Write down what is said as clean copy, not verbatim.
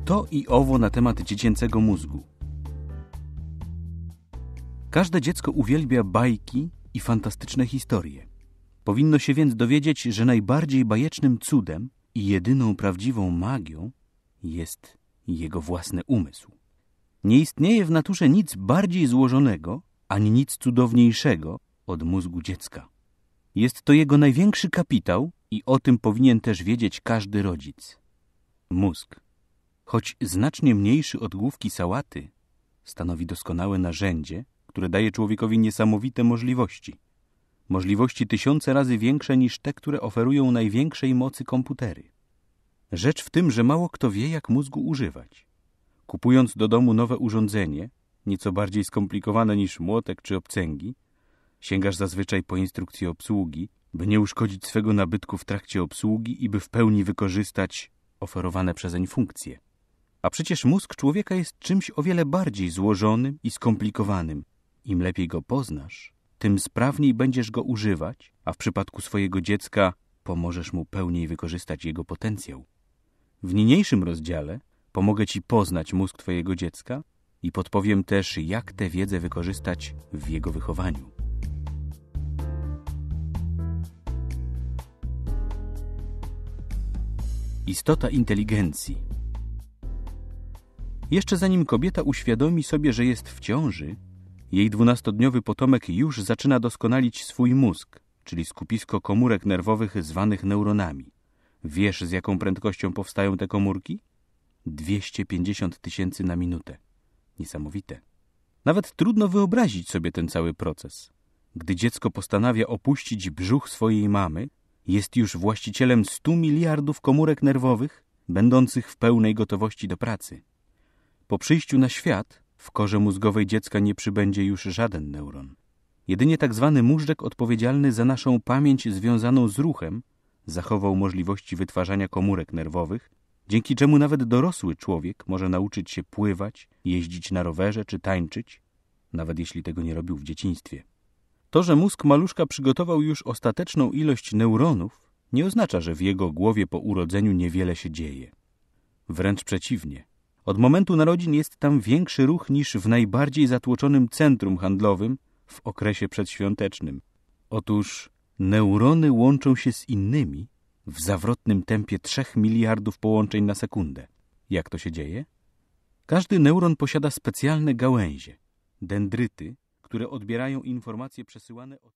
To i owo na temat dziecięcego mózgu. Każde dziecko uwielbia bajki i fantastyczne historie. Powinno się więc dowiedzieć, że najbardziej bajecznym cudem i jedyną prawdziwą magią jest jego własny umysł. Nie istnieje w naturze nic bardziej złożonego, ani nic cudowniejszego od mózgu dziecka. Jest to jego największy kapitał i o tym powinien też wiedzieć każdy rodzic. Mózg, choć znacznie mniejszy od główki sałaty, stanowi doskonałe narzędzie, które daje człowiekowi niesamowite możliwości. Możliwości 1000 razy większe niż te, które oferują największej mocy komputery. Rzecz w tym, że mało kto wie, jak mózgu używać. Kupując do domu nowe urządzenie, nieco bardziej skomplikowane niż młotek czy obcęgi, sięgasz zazwyczaj po instrukcję obsługi, by nie uszkodzić swego nabytku w trakcie obsługi i by w pełni wykorzystać oferowane przezeń funkcje. A przecież mózg człowieka jest czymś o wiele bardziej złożonym i skomplikowanym. Im lepiej go poznasz, tym sprawniej będziesz go używać, a w przypadku swojego dziecka pomożesz mu pełniej wykorzystać jego potencjał. W niniejszym rozdziale pomogę Ci poznać mózg Twojego dziecka i podpowiem też, jak tę wiedzę wykorzystać w jego wychowaniu. Istota inteligencji. Jeszcze zanim kobieta uświadomi sobie, że jest w ciąży, jej 12-dniowy potomek już zaczyna doskonalić swój mózg, czyli skupisko komórek nerwowych zwanych neuronami. Wiesz, z jaką prędkością powstają te komórki? 250 000 na minutę. Niesamowite. Nawet trudno wyobrazić sobie ten cały proces. Gdy dziecko postanawia opuścić brzuch swojej mamy, jest już właścicielem 100 miliardów komórek nerwowych, będących w pełnej gotowości do pracy. Po przyjściu na świat w korze mózgowej dziecka nie przybędzie już żaden neuron. Jedynie tak zwany móżdżek odpowiedzialny za naszą pamięć związaną z ruchem zachował możliwości wytwarzania komórek nerwowych, dzięki czemu nawet dorosły człowiek może nauczyć się pływać, jeździć na rowerze czy tańczyć, nawet jeśli tego nie robił w dzieciństwie. To, że mózg maluszka przygotował już ostateczną ilość neuronów, nie oznacza, że w jego głowie po urodzeniu niewiele się dzieje. Wręcz przeciwnie. Od momentu narodzin jest tam większy ruch niż w najbardziej zatłoczonym centrum handlowym w okresie przedświątecznym. Otóż neurony łączą się z innymi w zawrotnym tempie 3 miliardów połączeń na sekundę. Jak to się dzieje? Każdy neuron posiada specjalne gałęzie, dendryty, które odbierają informacje przesyłane od